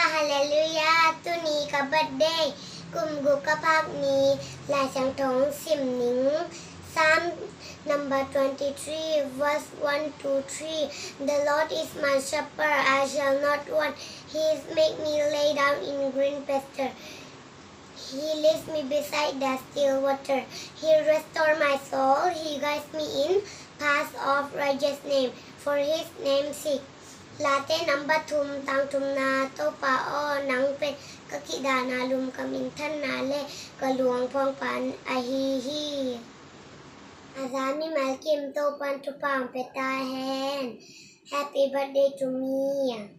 hallelujah tu ni ka birthday kum gu ka phak ni la chang thong sim ning Psalm number 23 verse 1 to 3 The Lord is my shepherd, I shall not want. He make me lay down in green pasture. He leads me beside the still water. He restore my soul. He guides me in paths of righteousness for His name's sake. Late number thum tang thum na to pa o nang pen kakida na lum kamin than na le kaluang phong pan ahi Azami malkim to pan to pang peta hen. Happy birthday to me.